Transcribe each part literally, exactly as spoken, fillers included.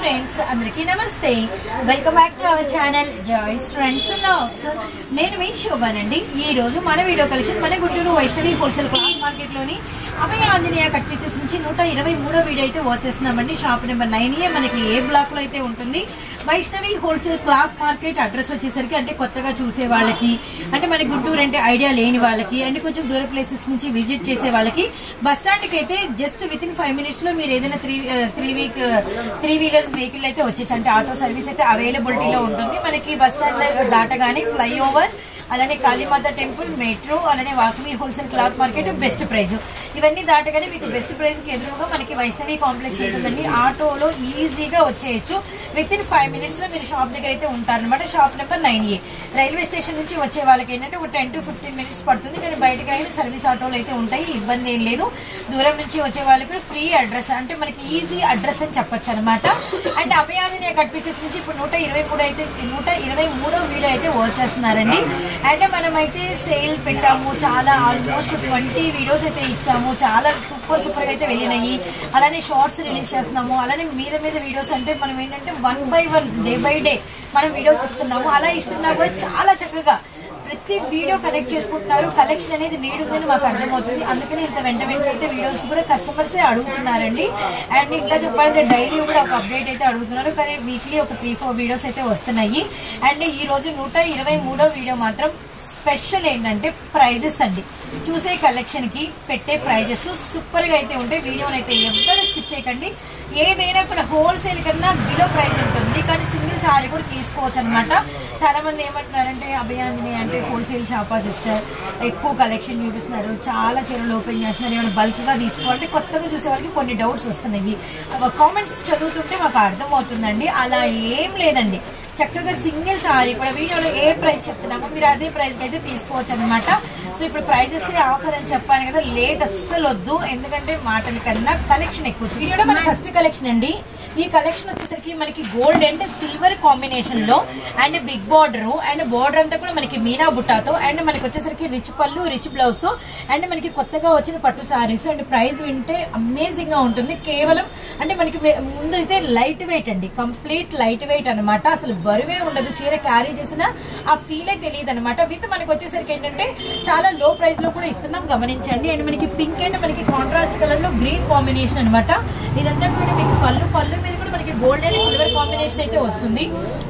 Friends అందరికీ నమస్తే welcome back to our channel joys friends vlogs నేను మీ శోభానండి ఈ రోజు మన వీడియో కలెక్షన్ మన Guntur Vaishnavi wholesale cloth market లోని అభయ ఆంజనేయ కట్ పీసెస్ నుంచి నూట ఇరవై మూడో వీడియో అయితే వాచ్ చేస్తున్నామండి షాప్ నెంబర్ నైన్ ఏ మనకి ఏ బ్లాక్ లో అయితే ఉంటుంది Vaishnavi wholesale cloth market address వచ్చేసరికి అంటే కొత్తగా చూసే వాళ్ళకి అంటే మన గుంటూరు అంటే ఐడియా లేని వాళ్ళకి అంటే కొంచెం దూర ప్లేసెస్ నుంచి విజిట్ చేసే వాళ్ళకి బస్ స్టాండ్ కి అయితే just within five minutes లో మీరు ఏదైనా three three week three wheelers vehicle అయితే వచ్చేసి అంటే ఆటో సర్వీస్ అయితే అవైలబిలిటీలో ఉంటుంది మనకి బస్ స్టాండ్ దాటగానే ఫ్లైఓవర్ అలానే కాళీమాత టెంపుల్ మెట్రో అలానే Vasavi wholesale cloth market best price ఇవన్నీ దాటగానే మీకు బెస్ట్ ప్రైస్ కి ఎదురుగా మనకి వైష్ణవి కాంప్లెక్స్ ఉంటుందండి ఆటోలో ఈజీగా వచ్చేయచ్చు విత్ ఇన్ ఫైవ్ మినిట్స్ లో మీరు షాప్ దగ్గర అయితే ఉంటారనమాట షాప్ నెంబర్ నైన్ ఏ రైల్వే స్టేషన్ నుంచి వచ్చే వాళ్ళకి ఏంటంటే ఒక టెన్ టు ఫిఫ్టీన్ మినిట్స్ పడుతుంది కానీ బయటకి అయినా సర్వీస్ ఆటోలు అయితే ఉంటాయి ఇబ్బంది ఏం లేదు దూరం నుంచి వచ్చే వాళ్ళకి ఫ్రీ అడ్రస్ అంటే మనకి ఈజీ అడ్రస్ అని చెప్పొచ్చు అనమాట అండ్ అభయాంజనేయ కట్ పీసెస్ నుంచి ఇప్పుడు నూట ఇరవై మూడు అయితే నూట ఇరవై మూడో వీడియో అయితే వాచ్ చేస్తున్నారండి అంటే మనమైతే సేల్ పెట్టాము చాలా ఆల్మోస్ట్ ట్వంటీ వీడియోస్ అయితే ఇచ్చాము చాలా సూపర్ సూపర్ గా అయితే వెళ్ళినాయి అలానే షార్ట్స్ రిలీజ్ చేస్తున్నాము అలానే మీద మీద వీడియోస్ అంటే మనం ఏంటంటే one by one day by day మనం వీడియోస్ ఇస్తున్నాము అలా ఇస్తున్నా కూడా చాలా చక్కగా ప్రతి వీడియో కనెక్ట్ చేసుకుంటున్నారు కలెక్షన్ అనేది నీడ్ ఉందని మాకు అర్థమవుతుంది అందుకని ఇంత వెంట వెంట అయితే వీడియోస్ కూడా కస్టమర్స్ అడుగుతున్నారండి అండ్ ఇంకా చెప్పాలంటే డైలీ కూడా ఒక అప్డేట్ అయితే అడుగుతున్నారు కానీ వీక్లీ ఒక త్రీ ఫోర్ వీడియోస్ అయితే వస్తున్నాయి అండ్ ఈ రోజు నూట ఇరవై మూడో వీడియో మాత్రం స్పెషల్ ఏంటంటే ప్రైజెస్ అండి చూసే కలెక్షన్ కి పెట్టే ప్రైజెస్ సూపర్ గా అయితే ఉంటాయి వీడియోని అయితే ఎవరు స్కిప్ చేయకండి ఏదైనా కూడా హోల్సేల్ కన్నా బిలో ప్రైస్ ఉంటుంది కానీ సింగిల్ సారీ కూడా తీసుకోవచ్చు అనమాట చాలా మంది ఏమంటున్నారంటే అభయాంజనేయ అంటే హోల్సేల్ షాపా సిస్టర్ ఎక్కువ కలెక్షన్ చూపిస్తున్నారు చాలా చీరలు ఓపెన్ చేస్తున్నారు ఏమైనా బల్క్ గా తీసుకోవాలంటే కొత్తగా చూసే వాళ్ళకి కొన్ని డౌట్స్ వస్తున్నాయి కామెంట్స్ చదువుతుంటే మాకు అర్థమవుతుందండి అలా ఏం లేదండి చక్కగా సింగిల్ సారీ కూడా వీడియోలో ఏ ప్రైస్ చెప్తున్నామో మీరు అదే ప్రైస్ కి అయితే తీసుకోవచ్చు అనమాట సో ఇప్పుడు ప్రైజెస్ ఆఫర్ అని చెప్పాను కదా లేట్ అస్సలు వద్దు ఎందుకంటే మాటల కన్నా కలెక్షన్ ఎక్కువ వీడియోలో మన ఫస్ట్ కలెక్షన్ అండి ఈ కలెక్షన్ వచ్చేసరికి మనకి గోల్డ్ అండ్ సిల్వర్ కాంబినేషన్ లో and big border and border అంతా కూడా మనకి మీనా బుట్టాతో అండ్ మనకి వచ్చేసరికి రిచ్ పళ్ళు రిచ్ బ్లౌజ్ తో అండ్ మనకి కొత్తగా వచ్చిన పట్టు సారీస్ అండ్ ప్రైస్ వింటే అమేజింగ్ గా ఉంటుంది కేవలం అంటే మనకి ముందు అయితే లైట్ వెయిట్ అండి కంప్లీట్ లైట్ వెయిట్ అనమాట అసలు బరువే ఉండదు చీర క్యారీ చేసిన ఆ ఫీలే తెలియదు అనమాట విత్ మనకి వచ్చేసరికి ఏంటంటే చాలా లో ప్రైస్ లో కూడా ఇస్తున్నాం గమనించండి అండ్ మనకి పింక్ అండ్ మనకి కాంట్రాస్ట్ కలర్ లో గ్రీన్ కాంబినేషన్ అనమాట ఇదంతా కూడా మీకు పళ్ళు పళ్ళు మీద కూడా మనకి గోల్డ్ అండ్ సిల్వర్ కాంబినేషన్ అయితే వస్తుంది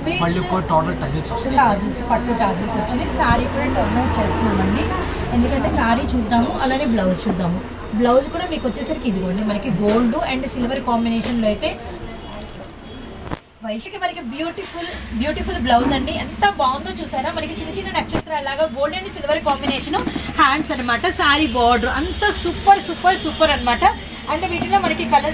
టాజిల్స్ పట్టు టాజిల్స్ వచ్చింది సారీ కూడా టర్న్ అవుట్ చేస్తున్నామండి ఎందుకంటే సారీ చూద్దాము అలానే బ్లౌజ్ చూద్దాము బ్లౌజ్ కూడా మీకు వచ్చేసరికి ఇదిగోండి మనకి గోల్డ్ అండ్ సిల్వర్ కాంబినేషన్ లో అయితే వైష్ణవికి మనకి బ్యూటిఫుల్ బ్యూటిఫుల్ బ్లౌజ్ అండి ఎంత బాగుందో చూసారా మనకి చిన్న చిన్న నక్షత్రాలు లాగా gold and silver combination hands అనమాట సారీ బార్డర్ అంత సూపర్ సూపర్ సూపర్ అనమాట అంటే వీటిలో మనకి కలర్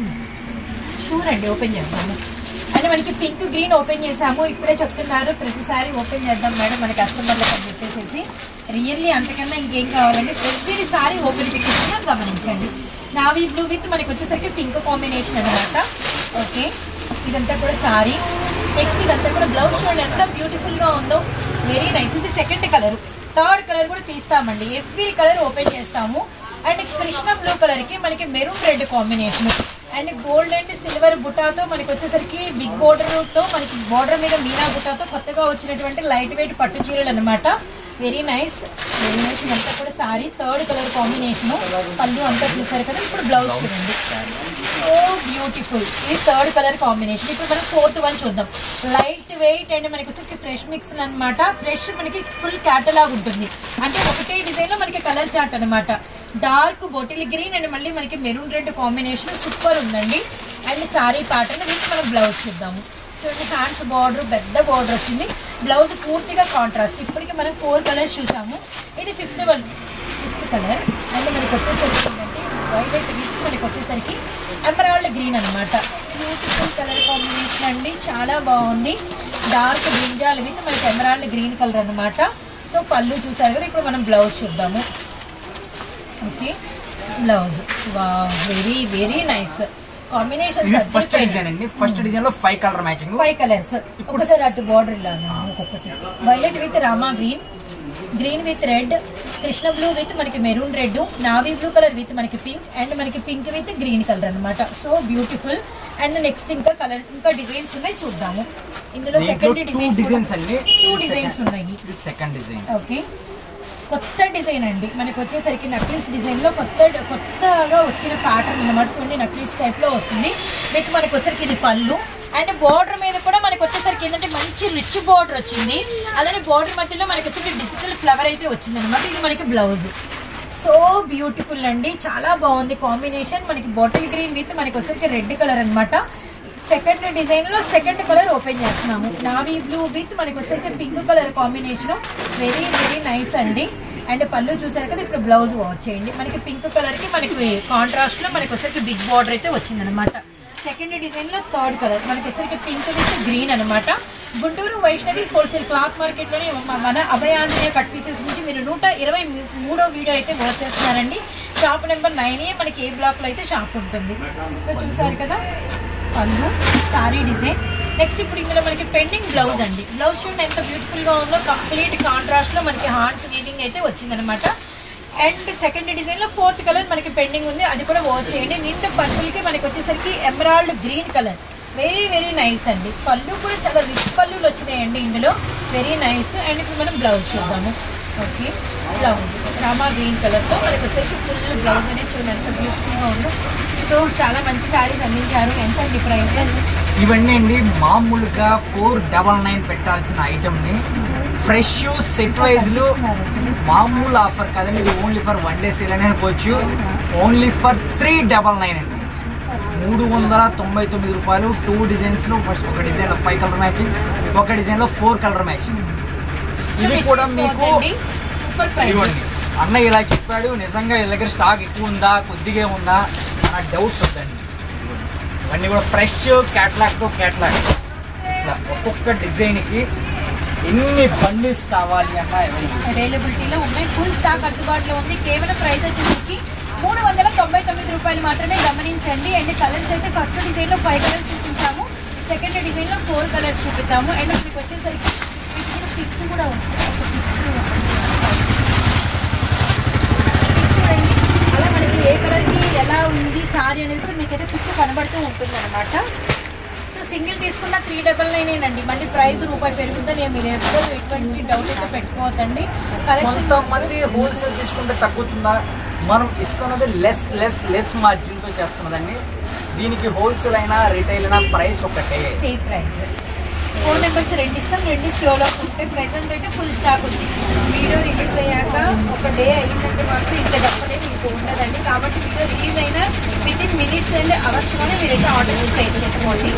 షూర్ అండి ఓపెన్ చేద్దాము అంటే మనకి పింక్ గ్రీన్ ఓపెన్ చేసాము ఇప్పుడే చెప్తున్నారు ప్రతిసారి ఓపెన్ చేద్దాం మేడం మన కస్టమర్లకు అని చెప్పేసి రియల్లీ అంతకన్నా ఇంకేం కావాలండి ప్రతిసారి ఓపెన్ పిక్కిస్తున్నా గమనించండి నావీ బ్లూ విత్ మనకి వచ్చేసరికి పింక్ కాంబినేషన్ అనమాట ఓకే ఇదంతా కూడా సారీ నెక్స్ట్ ఇదంతా కూడా బ్లౌజ్ చూడండి ఎంత బ్యూటిఫుల్ గా ఉందో వెరీ నైస్ ఇది సెకండ్ కలర్ థర్డ్ కలర్ కూడా తీస్తామండి ఎవ్రీ కలర్ ఓపెన్ చేస్తాము అండ్ కృష్ణ బ్లూ కలర్ కి మనకి maroon red combination and gold and silver బుటాతో మనకి వచ్చేసరికి బిగ్ బోర్డర్ తో మనకి బోర్డర్ మీద మీనా బుటాతో కొత్తగా వచ్చినటువంటి లైట్ వెయిట్ పట్టు చీరలు అనమాట వెరీ నైస్ వెరీ నైస్ ఇదంతా కూడా సారీ థర్డ్ కలర్ కాంబినేషన్ పళ్ళు అంతా చూసారు కదా ఇప్పుడు బ్లౌజ్ చూడండి సో బ్యూటిఫుల్ ఇది థర్డ్ కలర్ కాంబినేషన్ ఇప్పుడు మనం ఫోర్త్ వన్ చూద్దాం లైట్ వెయిట్ అండ్ మనకి వచ్చేసరికి ఫ్రెష్ మిక్స్ అనమాట ఫ్రెష్ మనకి ఫుల్ క్యాటలాగ్ ఉంటుంది అంటే ఒకటే డిజైన్ లో మనకి కలర్ చార్ట్ అనమాట డార్క్ బాటిల్ గ్రీన్ అండ్ మళ్ళీ మనకి మెరూన్ రెడ్ కాంబినేషన్ సూపర్ ఉందండి అండ్ సారీ ప్యాటర్న్ వీటి మనం బ్లౌజ్ చూద్దాము చూడండి హ్యాండ్స్ బార్డర్ పెద్ద బార్డర్ వచ్చింది బ్లౌజ్ పూర్తిగా కాంట్రాస్ట్ ఇప్పటికి మనం ఫోర్ కలర్స్ చూసాము ఇది fifth one fifth colour and మనకి వచ్చేసరికి ఏంటంటే వైలెట్ విత్ మనకి వచ్చేసరికి ఎమరాల్డ్ గ్రీన్ అనమాట బ్యూటిఫుల్ కలర్ కాంబినేషన్ అండి చాలా బాగుంది డార్క్ బ్రింజాల్ విత్ మనకి ఎమరాల్డ్ గ్రీన్ కలర్ అనమాట సో పళ్ళు చూసారు కదా ఇప్పుడు మనం బ్లౌజ్ చూద్దాము okay blouse wow very very nice combination first design అండి ఫస్ట్ డిజైన్ లో five colour matching five colours ఒకసారి అటు బార్డర్ ఇలా ఒక్కొక్కటి violet with Rama green green with red, Krishna blue with మనకి maroon red, navy blue colour with మనకి pink and మనకి pink with green colour అనమాట. So beautiful. అండ్ నెక్స్ట్ ఇంకా కలర్ ఇంకా డిజైన్స్ ఉన్నాయి చూద్దాము. ఇందులో సెకండ్ డిజైన్ డిజైన్స్ అండి, టూ డిజైన్స్ ఉన్నాయి. సెకండ్ డిజైన్ ఓకే, కొత్త డిజైన్ అండి మనకి వచ్చేసరికి నక్లీస్ డిజైన్లో కొత్త కొత్తగా వచ్చిన ప్యాటర్న్ అనమాట. చూడండి నక్లీస్ టైప్లో వస్తుంది విత్ మనకి వచ్చేసరికి ఇది పళ్ళు అండ్ బార్డర్ మీద కూడా మనకి వచ్చేసరికి ఏంటంటే మంచి రిచ్ బార్డర్ వచ్చింది. అలానే బార్డర్ మధ్యలో మనకి వచ్చేసరికి డిజిటల్ ఫ్లవర్ అయితే వచ్చింది అనమాట. ఇది మనకి బ్లౌజ్. సో బ్యూటిఫుల్ అండి, చాలా బాగుంది కాంబినేషన్. మనకి బాటిల్ గ్రీన్ విత్ మనకి వచ్చేసరికి రెడ్ కలర్ అనమాట. సెకండ్ డిజైన్ లో సెకండ్ కలర్ ఓపెన్ చేస్తున్నాము. నావీ బ్లూ విత్ మనకి వచ్చేసరికి pink colour combination. Very very nice అండి. అండ్ పళ్ళు చూసారు కదా, ఇప్పుడు బ్లౌజ్ వచ్చేయండి. మనకి పింక్ కలర్ కి మనకి కాంట్రాస్ట్ లో మనకి వచ్చేసరికి బిగ్ బార్డర్ అయితే వచ్చింది అనమాట. సెకండ్ డిజైన్ లో థర్డ్ కలర్ మనకి వచ్చేసరికి పింక్ విత్ గ్రీన్ అనమాట. Guntur Vaishnavi wholesale cloth market లోని మన అభయాంజనేయ కట్ పీసెస్ నుంచి మీరు నూట ఇరవై మూడో వీడియో అయితే వాచ్ చేస్తున్నారండి. షాప్ నెంబర్ నైన్ ఏ మనకి ఏ బ్లాక్ లో అయితే షాప్ ఉంటుంది. సో చూసారు కదా పళ్ళు సారీ డిజైన్. నెక్స్ట్ ఇప్పుడు ఇందులో మనకి పెండింగ్ బ్లౌజ్ అండి. బ్లౌజ్ చూడండి ఎంత బ్యూటిఫుల్ గా ఉందో. కంప్లీట్ కాంట్రాస్ట్ లో మనకి హార్ట్స్ వీవింగ్ అయితే వచ్చిందనమాట. అండ్ సెకండ్ డిజైన్ లో ఫోర్త్ కలర్ మనకి పెండింగ్ ఉంది, అది కూడా వాచ్ చేయండి. నిండు పర్పుల్కి మనకి వచ్చేసరికి emerald green colour. Very very nice అండి. పళ్ళు కూడా చాలా రిచ్ పళ్ళులు వచ్చినాయండి ఇందులో. Very nice. అండ్ ఇప్పుడు మనం బ్లౌజ్ చూద్దాము. Okay, blouse Rama green colour తో మనకి వచ్చేసరికి ఫుల్ బ్లౌజ్ అనేది చూడండి ఎంత బ్యూటిఫుల్ గా ఉందో. సో చాలా మంచి శారీస్ అందించారు. ఎంత అండి ప్రైస్? ఇవన్నీ అండి మామూలుగా ఫోర్ డబల్ నైన్ పెట్టాల్సిన ఐటమ్ ని ఫ్రెష్ సెట్ వైజ్ లో మామూలు ఆఫర్ కదండి. ఇది only for one day sale అని అనుకోవచ్చు. Only for three double nine అండి, మూడు వందల తొంభై తొమ్మిది రూపాయలు. టూ డిజైన్స్ లో ఫస్ట్ ఒక డిజైన్ లో ఫైవ్ కలర్ మ్యాచింగ్, ఒక డిజైన్ లో ఫోర్ కలర్ మ్యాచింగ్. ఇది కూడా మీకు ఇవ్వండి. అన్న ఇలా చెప్పాడు, నిజంగా వీళ్ళ దగ్గర స్టాక్ ఎక్కువ ఉందా కొద్దిగా ఉందా అన్న డౌట్స్ వద్దండి. ఇవన్నీ కూడా ఫ్రెష్ క్యాట్లాగ్ తో క్యాట్లాగ్ ఇట్లా ఒక్కొక్క డిజైన్ కి ఎన్ని బండిల్స్ కావాలి అన్న అవైలబిలిటీలో ఉన్నాయి. ఫుల్ స్టాక్ అందుబాటులో ఉంది. కేవలం ప్రైస్ వచ్చేసరికి మూడు వందల తొంభై తొమ్మిది రూపాయలు మాత్రమే. గమనించండి. అండ్ కలర్స్ అయితే ఫస్ట్ డిజైన్ లో ఫైవ్ కలర్స్ చూపించాము, సెకండ్ డిజైన్ లో ఫోర్ కలర్స్ చూపిస్తాము. అండ్ మీకు వచ్చేసరికి పిక్స్ కూడా ఉంటుంది. చూడండి అలా మనకి ఏ కలర్కి ఎలా ఉంది సారీ అనేది కూడా మీకైతే పిక్ కనబడుతూ ఉంటుంది అనమాట. సో సింగిల్ తీసుకున్న త్రీ డబల్ నైన్ అండి. మళ్ళీ ప్రైస్ రూపాయి పెరుగుతుందని మీరు ఎప్పుడు ఎటువంటి డౌట్ అయితే పెట్టుకోవద్దండి. కలెక్షన్ మంది హోల్సేల్ తీసుకుంటే తగ్గుతుందా? మనం ఇస్తున్నది లెస్ లెస్ లెస్ మార్జిన్ తో చేస్తున్నదండి. దీనికి హోల్సేల్ అయినా రీటైల్ అయినా ప్రైస్ ఒకటే, సేమ్ ప్రైస్. ఫోన్ నెంబర్స్ రెండు ఇస్తాం, రెండు స్టోర్లో ఉంటే ప్రెసెంట్ అయితే ఫుల్ స్టాక్ ఉంది. వీడియో రిలీజ్ అయ్యాక ఒక డే అయిందంటే మాత్రం ఇంకా చెప్పలేదు మీకు ఉండదండి. కాబట్టి వీడియో రిలీజ్ అయినా విత్ ఇన్ మినిట్స్ అండ్ అవర్స్లోనే మీరైతే ఆర్డర్స్ ప్లేస్ చేసుకోండి.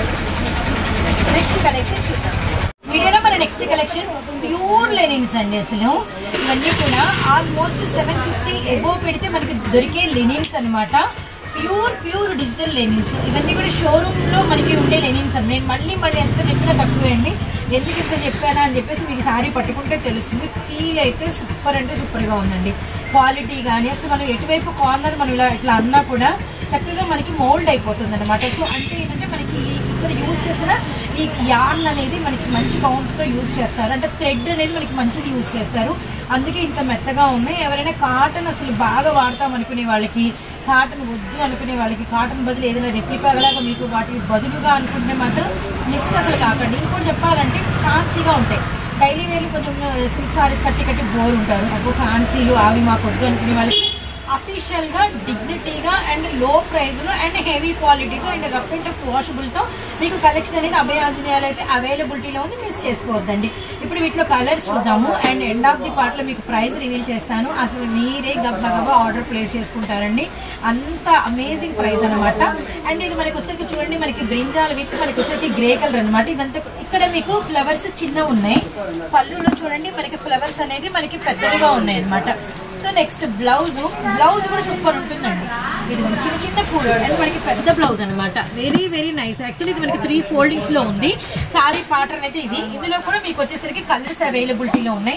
నెక్స్ట్ కలెక్షన్ చూద్దాం. వీడియోలో మన నెక్స్ట్ కలెక్షన్ ప్యూర్ లెనిన్స్ అండి. అసలు ఇవన్నీ కూడా ఆల్మోస్ట్ సెవెన్ ఫిఫ్టీ ఎబోవ్ పెడితే మనకి దొరికే లెనిన్స్ అనమాట. Pure pure digital linens. ఇవన్నీ కూడా షోరూమ్ లో మనకి ఉండే లెనిన్స్ అండి. నేను మళ్ళీ మళ్ళీ ఎంత చెప్పినా తక్కువే అండి. ఎందుకు ఇంత చెప్పానా అని చెప్పేసి మీకు సారీ పట్టుకుంటే తెలుస్తుంది. ఫీల్ అయితే సూపర్ అంటే సూపర్ గా ఉందండి. క్వాలిటీ కానీ అసలు మనం ఎటువైపు కార్నర్ మనం ఇలా ఇట్లా అన్నా కూడా చక్కగా మనకి మోల్డ్ అయిపోతుంది అనమాట. సో అంటే ఏంటంటే మనకి ఇక్కడ యూజ్ చేసిన ఈ యార్న్ అనేది మనకి మంచి కౌంట్తో యూజ్ చేస్తారు. అంటే థ్రెడ్ అనేది మనకి మంచిది యూజ్ చేస్తారు, అందుకే ఇంత మెత్తగా ఉన్నాయి. ఎవరైనా కాటన్ అసలు బాగా వాడతాం అనుకునే వాళ్ళకి, కాటన్ వద్దు అనుకునే వాళ్ళకి, కాటన్ బదులు ఏదైనా రెప్లికా లాగా మీకు వాటికి బదులుగా అనుకుంటే మాత్రం మిస్ అసలు కాకండి. ఇంకోటి చెప్పాలంటే ఫ్యాన్సీగా ఉంటాయి. డైలీ వేలు కొంచెం సిల్క్ సారీస్ కట్టి కట్టి బోర్ ఉంటారు. అప్పుడు ఫ్యాన్సీలు అవి మాకు వద్దు అనుకునే వాళ్ళకి అఫీషియల్గా డిగ్నిటీగా అండ్ లో ప్రైస్లో అండ్ హెవీ క్వాలిటీతో అండ్ రఫ్ అండ్ టఫ్ వాషబుల్తో మీకు కలెక్షన్ అనేది అభయాంజనేయాలు అయితే అవైలబిలిటీలో ఉంది, మిస్ చేసుకోవద్దండి. ఇప్పుడు వీటిలో కలర్స్ చూద్దాము అండ్ ఎండ్ ఆఫ్ ది పార్ట్లో మీకు ప్రైస్ రివీల్ చేస్తాను. అసలు మీరే గబ్బా గబ్బా ఆర్డర్ ప్లేస్ చేసుకుంటారండి, అంత అమేజింగ్ ప్రైస్ అనమాట. అండ్ ఇది మనకి వచ్చేసరికి చూడండి మనకి బ్రింజాల్ విత్ మనకి వచ్చేసరికి గ్రే కలర్ అనమాట. ఇదంతా ఇక్కడ మీకు ఫ్లవర్స్ చిన్న ఉన్నాయి, పళ్ళులో చూడండి మనకి ఫ్లవర్స్ అనేది మనకి పెద్దవిగా ఉన్నాయి అనమాట. సో నెక్స్ట్ బ్లౌజ్ బ్లౌజ్ కూడా సూపర్ ఉంటుందండి. ఇది చిన్న చిన్న పూలు అండ్ మనకి పెద్ద బ్లౌజ్ అనమాట. Very very nice. యాక్చువల్లీ ఇది మనకి త్రీ ఫోల్డింగ్స్ లో ఉంది. సారీ ప్యాటర్న్ అయితే ఇది. ఇందులో కూడా మీకు వచ్చేసరికి కలర్స్ అవైలబిలిటీలో ఉన్నాయి.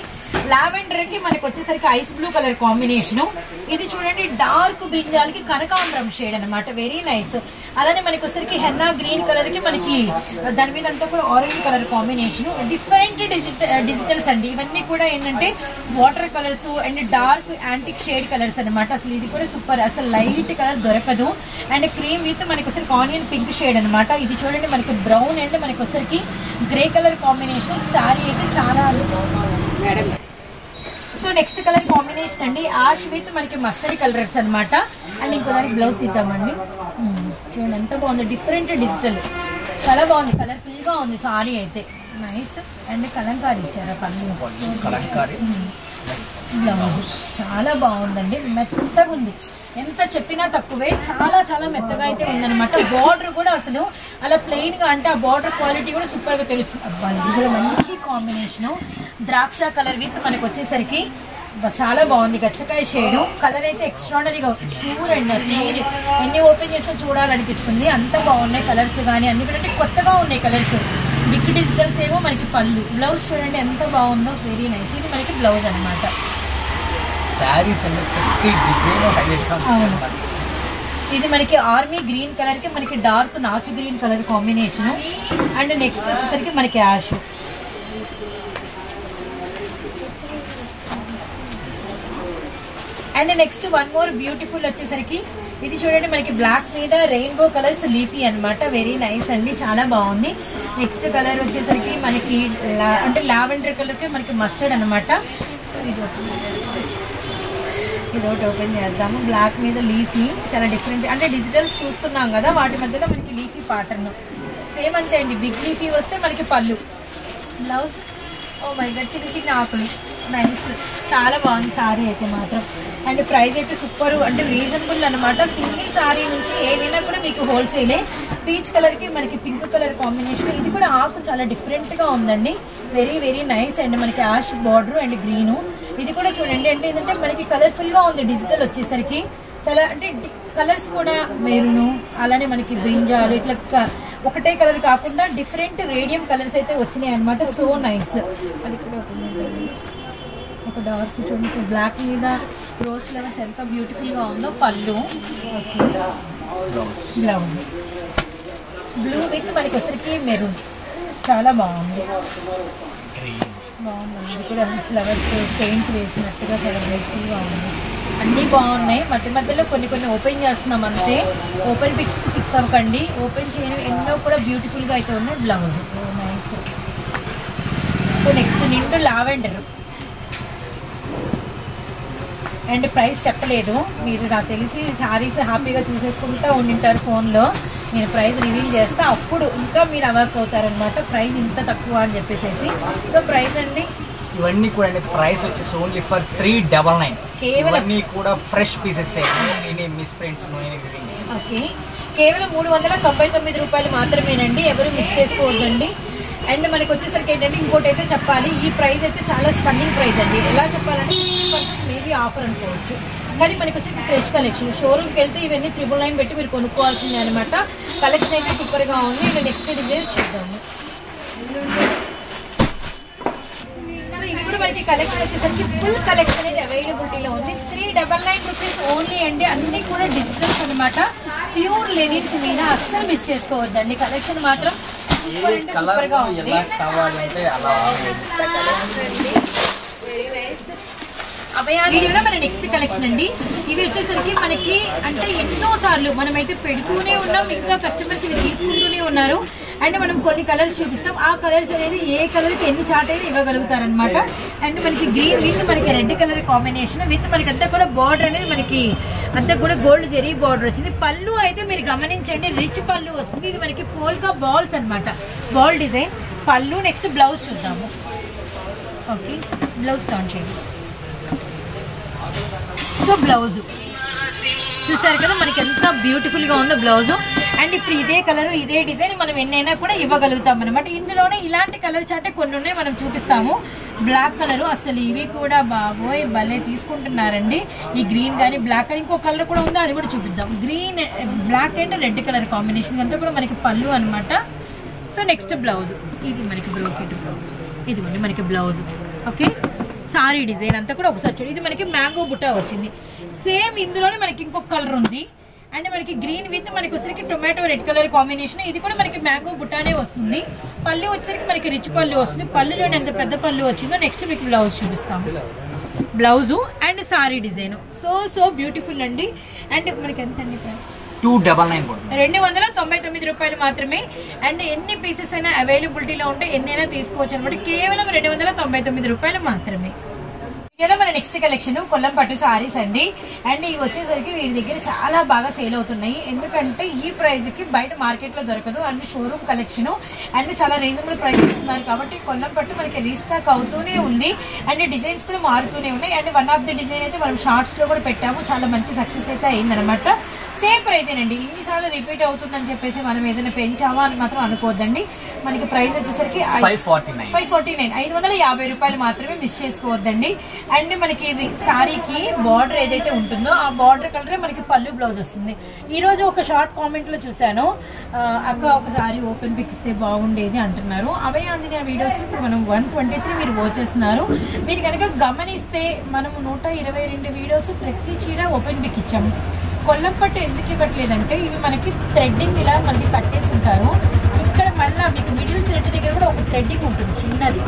లావెండర్ కి మనకి వచ్చేసరికి ఐస్ బ్లూ కలర్ కాంబినేషన్. ఇది చూడండి డార్క్ బ్రింజాల్కి కనకాంబరం షేడ్ అనమాట, వెరీ నైస్. అలానే మనకి వచ్చేసరికి హెన్నా గ్రీన్ కలర్ కి మనకి దాని మీద అంతా కూడా orange colour combination. Different digital digitals అండి ఇవన్నీ కూడా ఏంటంటే water colours and dark antique shade colours అనమాట. అసలు ఇది కూడా సూపర్, అసలు లైట్ కలర్ దొరకదు. అండ్ క్రీమ్ విత్ మనకి వచ్చేసరికి ఆనియన్ పింక్ షేడ్ అనమాట. ఇది చూడండి మనకి బ్రౌన్ అండ్ మనకి వచ్చేసరికి గ్రే కలర్ కాంబినేషన్. సారీ అయితే చాలా madam. So next colour combination అండి యాష్ విత్ మనకి మస్టర్డ్ కలర్స్ అనమాట. అండ్ ఇంకోసారి బ్లౌజ్ తీద్దామండి. చూడండి ఎంత బాగుంది, డిఫరెంట్ డిజిటల్, చాలా బాగుంది, కలర్ఫుల్ గా ఉంది సారీ అయితే, నైస్. అండ్ కలంకారీ ఇచ్చారు పళ్ళు, బ్లౌజ్ చాలా బాగుందండి, మెత్తగా ఉంది, ఎంత చెప్పినా తక్కువే, చాలా చాలా మెత్తగా అయితే ఉందన్నమాట. బార్డర్ కూడా అసలు అలా ప్లెయిన్ గా అంటే ఆ బార్డర్ క్వాలిటీ కూడా సూపర్ గా తెలుస్తుంది. అబ్బా ఇది కూడా మంచి కాంబినేషన్, ద్రాక్ష కలర్ విత్ మనకి వచ్చేసరికి చాలా బాగుంది, గచ్చకాయ షేడు. కలర్ అయితే ఎక్స్ట్రాడనరీగా షూర్ అండి, అసలు మీరు ఎన్ని ఓపెన్ చేస్తే చూడాలనిపిస్తుంది, అంత బాగున్నాయి కలర్స్ కానీ అన్ని కూడా కొత్తగా ఉన్నాయి కలర్స్. బిగ్ డిజిటల్స్ ఏమో మనకి పళ్ళు, బ్లౌజ్ చూడండి ఎంత బాగుందో, వెరీ నైస్. ఇది మనకి బ్లౌజ్ అనమాట. ఇది మనకి ఆర్మీ గ్రీన్ కలర్ కి మనకి డార్క్ నాచు green colour combination. And next వచ్చేసరికి మనకి ash. And next one more beautiful వచ్చేసరికి ఇది చూడండి మనకి బ్లాక్ మీద రెయిన్బో కలర్స్ లీఫీ అనమాట, వెరీ నైస్ అండి, చాలా బాగుంది. నెక్స్ట్ కలర్ వచ్చేసరికి మనకి అంటే లావెండర్ కలర్ కి మనకి మస్టర్డ్ అనమాట. సో ఇది ఇది ఒకటి ఓపెన్ చేద్దాము. బ్లాక్ మీద లీఫీ, చాలా డిఫరెంట్, అంటే డిజిటల్స్ చూస్తున్నాం కదా వాటి మధ్యలో మనకి లీఫీ ప్యాటర్న్ సేమ్ అంతే అండి. బిగ్ లీఫీ వస్తే మనకి పళ్ళు, బ్లౌజ్ ఓ మై గాడ్ చిన్న చిన్న ఆకులు, నైస్, చాలా బాగుంది సారీ అయితే మాత్రం. అండ్ ప్రైస్ అయితే సూపర్ అంటే రీజనబుల్ అనమాట. సింగిల్ సారీ నుంచి ఏదైనా కూడా మీకు హోల్సేలే. పీచ్ కలర్ కి మనకి పింక్ కలర్ కాంబినేషన్, ఇది కూడా ఆకు చాలా డిఫరెంట్ గా ఉందండి, వెరీ వెరీ నైస్. అండ్ మనకి యాష్ బార్డర్ అండ్ గ్రీను, ఇది కూడా చూడండి అంటే ఏంటంటే మనకి కలర్ఫుల్ గా ఉంది, డిజిటల్ వచ్చేసరికి చాలా అంటే కలర్స్ కూడా మెరూను, అలానే మనకి బ్రింజాలు ఇట్లా ఒకటే కలర్ కాకుండా డిఫరెంట్ రేడియం కలర్స్ అయితే వచ్చినాయి అనమాట, సో నైస్. అది కూడా ఒక డార్క్ చూడండి బ్లాక్ మీద రోజ్ ఫ్లవర్స్ ఎంత బ్యూటిఫుల్ గా ఉందో, పళ్ళు, ఓకే, బ్లౌజ్ బ్లూ విత్ మనకి వచ్చరికి మెరూన్, చాలా బాగుంది, బాగుంది. ఇది కూడా ఫ్లవర్స్ పెయింట్ వేసినట్టుగా చాలా బ్యూటిఫుల్ గా ఉంది, అన్నీ బాగున్నాయి. మధ్య మధ్యలో కొన్ని కొన్ని ఓపెన్ చేస్తున్నాం అంతే, ఓపెన్ పిక్స్ ఫిక్స్ అవ్వకండి, ఓపెన్ చేయని ఎన్నో కూడా బ్యూటిఫుల్గా అయితే ఉన్నాయి. Blouse nice. సో నెక్స్ట్ నిండు లావెండర్ అండ్ ప్రైస్ చెప్పలేదు, మీరు నాకు తెలిసి శారీస్ హ్యాపీగా చూసేసుకుంటూ ఉండింటారు ఫోన్లో, నేను ప్రైస్ రివీల్ చేస్తే అప్పుడు ఇంకా మీరు అవాక్ అవుతారనమాట, ప్రైస్ ఇంత తక్కువ అని చెప్పేసి. సో ప్రైస్ అండి ఇవన్నీ కూడా అండి ప్రైస్ వచ్చేసి only for three double nine కేవలం కూడా fresh pieces. Miss prints okay, కేవలం మూడు వందల తొంభై తొమ్మిది రూపాయలు మాత్రమేనండి, ఎవరు మిస్ చేసుకోవద్దండి. అండ్ మనకి వచ్చేసరికి ఏంటంటే ఇంకోటి అయితే చెప్పాలి, ఈ ప్రైస్ అయితే చాలా స్పన్నింగ్ ప్రైస్ అండి. ఎలా చెప్పాలంటే ఫిఫ్టీ పర్సెంట్ మేబీ ఆఫర్ అనుకోవచ్చు, కానీ మనకి వచ్చేసి ఫ్రెష్ కలెక్షన్. షోరూమ్కి వెళ్తే ఇవన్నీ త్రిబుల్ నైన్ పెట్టి మీరు కొనుక్కోవాల్సిందే అనమాట. కలెక్షన్ అయితే సూపర్గా ఉంది. అండ్ నెక్స్ట్ డిజైన్స్ చూద్దాము. ఇవి కూడా మనకి కలెక్షన్ వచ్చేసరికి ఫుల్ కలెక్షన్ అనేది అవైలబిలిటీలో ఉంది. Three double nine rupees only అండి, అన్ని కూడా డిజిటల్స్ అనమాట, ప్యూర్ లెనిన్స్ మీద అస్సలు మిస్ చేసుకోవద్దండి. కలెక్షన్ మాత్రం సూపర్ అంటే సూపర్ గా ఉంది. వీడియోలో మన నెక్స్ట్ కలెక్షన్ అండి. ఇవి వచ్చేసరికి మనకి అంటే ఎన్నో సార్లు మనమైతే పెడుతూనే ఉన్నాం, ఇంకా కస్టమర్స్ ఇవి తీసుకుంటూనే ఉన్నారు. అండ్ మనం కొన్ని కలర్స్ చూపిస్తాం, ఆ కలర్స్ అనేది ఏ కలర్కి ఎన్ని చార్ట్ అయినా ఇవ్వగలుగుతారనమాట. అండ్ మనకి గ్రీన్ విత్ మనకి రెడ్ కలర్ కాంబినేషన్ విత్ మనకి అంతా కూడా బార్డర్ అనేది మనకి అంతా కూడా గోల్డ్ జెరీ బార్డర్ వచ్చింది. పళ్ళు అయితే మీరు గమనించండి, రిచ్ పళ్ళు వస్తుంది. ఇది మనకి పోల్కా బాల్స్ అనమాట, బాల్ డిజైన్ పళ్ళు. నెక్స్ట్ బ్లౌజ్ చూద్దాము. ఓకే, బ్లౌజ్ టర్న్ చేయండి. సో బ్లౌజ్ చూసారు కదా మనకి ఎంత బ్యూటిఫుల్ గా ఉందో బ్లౌజ్. అండ్ ఇప్పుడు ఇదే కలర్ ఇదే డిజైన్ మనం ఎన్నైనా కూడా ఇవ్వగలుగుతాం అనమాట. ఇందులోనే ఇలాంటి కలర్ చాటే కొన్ని ఉన్నాయి, మనం చూపిస్తాము. బ్లాక్ కలర్ అసలు ఇవి కూడా బాబోయ్ భలే తీసుకుంటున్నారండి. ఈ గ్రీన్ కానీ బ్లాక్ కానీ ఇంకో కలర్ కూడా ఉందో, అది కూడా చూపిద్దాం. Green black and red colour combination అంతా కూడా మనకి పళ్ళు అనమాట. సో నెక్స్ట్ బ్లౌజ్, ఇది మనకి బ్రోకెట్ బ్లౌజ్, ఇది మనకి బ్లౌజ్. ఓకే, సారీ డిజైన్ అంతా కూడా ఒకసారి చూడండి. ఇది మనకి మ్యాంగో బుట్ట వచ్చింది. సేమ్ ఇందులోనే మనకి ఇంకొక కలర్ ఉంది అండ్ మనకి గ్రీన్ విత్ మనకి వచ్చేసరికి టొమాటో రెడ్ కలర్ కాంబినేషన్. ఇది కూడా మనకి మ్యాంగో బుట్టానే వస్తుంది. పళ్ళు వచ్చేసరికి మనకి రిచ్ పళ్ళు వస్తుంది. పళ్ళులోనే ఎంత పెద్ద పళ్ళు వచ్చిందో నెక్స్ట్ మీకు బ్లౌజ్ చూపిస్తాము. Blouse and sari design so so beautiful అండి. అండ్ మనకి ఎంత అండి టూ డబల్ నైన్ రెండు వందల తొంభై తొమ్మిది రూపాయలు మాత్రమే. అండ్ ఎన్ని పీసెస్ అయినా అవైలబిలిటీలో ఉంటే ఎన్నైనా తీసుకోవచ్చు అనమాట. కేవలం రెండు వందల తొంభై తొమ్మిది రూపాయలు మాత్రమే. ఇక్కడ మన నెక్స్ట్ కలెక్షన్ కొల్లం పట్టు సారీస్ అండి. అండ్ ఇవి వచ్చేసరికి వీరి దగ్గర చాలా బాగా సేల్ అవుతున్నాయి. ఎందుకంటే ఈ ప్రైస్ కి బయట మార్కెట్ లో దొరకదు. అండ్ షోరూమ్ కలెక్షన్ అండ్ చాలా రీజనబుల్ ప్రైస్ ఇస్తున్నారు కాబట్టి కొల్లం పట్టు మనకి రీస్టాక్ అవుతూనే ఉంది. అండ్ డిజైన్స్ కూడా మారుతూనే ఉన్నాయి. And one of the design అయితే మనం షార్ట్స్ లో కూడా పెట్టాము. చాలా మంచి సక్సెస్ అయితే అయిందనమాట. సేమ్ ప్రైస్ ఏనండి. ఇన్నిసార్లు రిపీట్ అవుతుందని చెప్పేసి మనం ఏదైనా పెంచామా అని మాత్రం అనుకోవద్దండి. మనకి ప్రైస్ వచ్చేసరికి ఫైవ్ ఫార్టీ నైన్ ఐదు వందల యాభై రూపాయలు మాత్రమే. మిస్ చేసుకోవద్దండి. అండ్ మనకి ఇది సారీకి బార్డర్ ఏదైతే ఉంటుందో ఆ బార్డర్ కలర్ మనకి పళ్ళు బ్లౌజ్ వస్తుంది. ఈ రోజు ఒక షార్ట్ కామెంట్ లో చూసాను, అక్క ఒక సారీ ఓపెన్ పిక్ ఇస్తే బాగుండేది అంటున్నారు. అవే ఆంజనేయ వీడియోస్ ఇప్పుడు మనం వన్ ట్వంటీ త్రీ మీరు వచ్చేస్తున్నారు. మీరు కనుక గమనిస్తే మనము నూట ఇరవై రెండు వీడియోస్ ప్రతి చీర ఓపెన్ పిక్ ఇచ్చాము. కొల్లం పట్టు ఎందుకు ఇవ్వట్లేదంటే ఇవి మనకి థ్రెడ్డింగ్ ఇలా మనకి కట్టేసి ఉంటారు. ఇక్కడ మళ్ళీ మీకు మిడిల్ థ్రెడ్ దగ్గర కూడా ఒక థ్రెడ్డింగ్ ఉంటుంది చిన్నది.